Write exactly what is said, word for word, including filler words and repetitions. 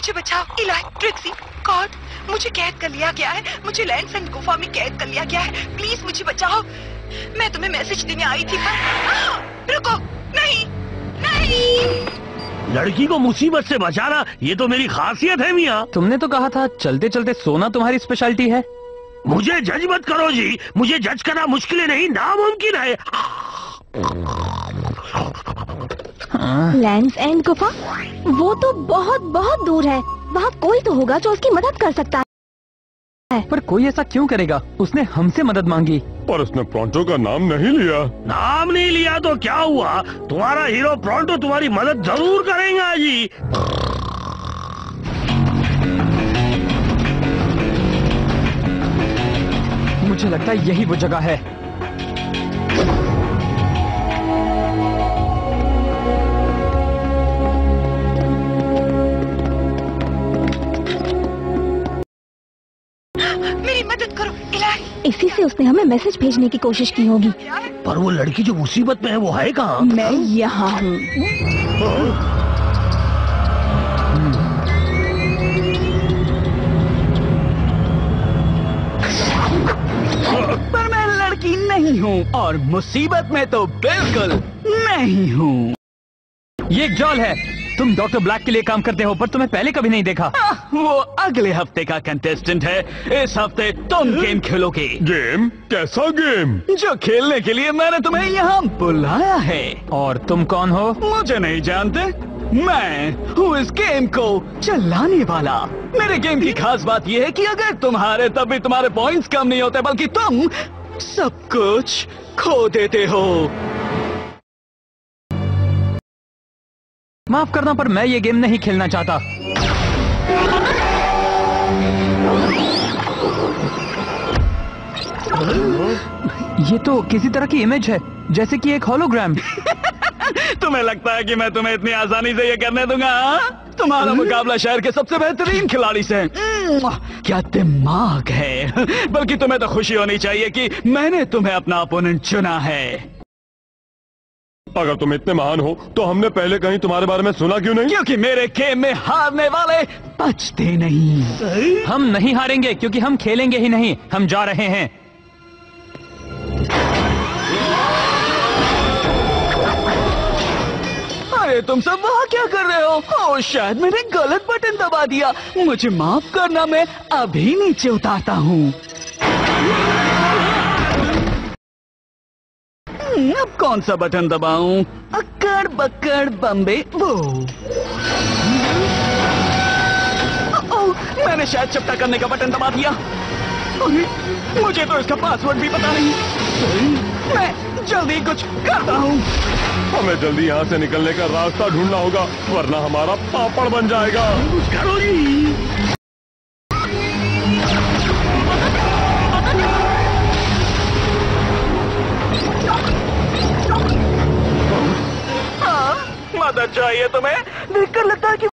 मुझे बचाओ। इलाही, Trixie, God, मुझे कैद कर लिया गया है। मुझे लैंडफेन गुफा में कैद कर लिया गया है। प्लीज मुझे बचाओ। मैं तुम्हें मैसेज देने आई थी पर आ, रुको, नहीं नहीं। लड़की को मुसीबत से बचाना ये तो मेरी खासियत है मियाँ। तुमने तो कहा था चलते चलते सोना तुम्हारी स्पेशलिटी है। मुझे जज मत करो जी, मुझे जज करना मुश्किल नहीं नामुमकिन है। लैंड्स एंड गुफा, वो तो बहुत बहुत दूर है। वहाँ कोई तो होगा जो उसकी मदद कर सकता है। पर कोई ऐसा क्यों करेगा? उसने हमसे मदद मांगी। पर उसने प्रोंटो का नाम नहीं लिया। नाम नहीं लिया तो क्या हुआ? तुम्हारा हीरो प्रोंटो तुम्हारी मदद जरूर करेगा जी। मुझे लगता है यही वो जगह है। मेरी मदद करो इलाही। इसी से उसने हमें मैसेज भेजने की कोशिश की होगी। पर वो लड़की जो मुसीबत में है वो है कहाँ? मैं यहाँ हूँ। पर मैं लड़की नहीं हूँ और मुसीबत में तो बिल्कुल नहीं हूँ। ये एक जाल है। तुम डॉक्टर ब्लैक के लिए काम करते हो पर तुम्हें पहले कभी नहीं देखा। आ, वो अगले हफ्ते का कंटेस्टेंट है। इस हफ्ते तुम गेम खेलोगे। गेम? कैसा गेम? जो खेलने के लिए मैंने तुम्हें यहाँ बुलाया है। और तुम कौन हो? मुझे नहीं जानते। मैं हूँ इस गेम को चलाने वाला। मेरे गेम की खास बात यह है कि अगर तुम हारे तब भी तुम्हारे पॉइंट्स कम नहीं होते, बल्कि तुम सब कुछ खो देते हो। माफ करना पर मैं ये गेम नहीं खेलना चाहता। ये तो किसी तरह की इमेज है, जैसे कि एक होलोग्राम। तुम्हें लगता है कि मैं तुम्हें इतनी आसानी से ये करने दूंगा? हाँ? तुम्हारा मुकाबला शहर के सबसे बेहतरीन खिलाड़ी से। क्या दिमाग है। बल्कि तुम्हें तो खुशी होनी चाहिए कि मैंने तुम्हें अपना ओपोनेंट चुना है। अगर तुम इतने महान हो तो हमने पहले कहीं तुम्हारे बारे में सुना क्यों नहीं? क्योंकि मेरे गेम में हारने वाले बचते नहीं। हम नहीं हारेंगे क्योंकि हम खेलेंगे ही नहीं। हम जा रहे हैं। अरे तुम सब वहाँ क्या कर रहे हो? ओ, शायद मैंने गलत बटन दबा दिया। मुझे माफ करना, मैं अभी नीचे उतारता हूँ। अब कौन सा बटन दबाऊं? अक्कड़ बक्कड़ बम्बे वो। ओ, मैंने शायद चपटा करने का बटन दबा दिया। अरे, मुझे तो इसका पासवर्ड भी पता नहीं। मैं जल्दी कुछ करता हूँ। हमें जल्दी यहाँ से निकलने का रास्ता ढूंढना होगा, वरना हमारा पापड़ बन जाएगा। करो जी। हाँ, मदद चाहिए तुम्हें? देखकर लगता है कि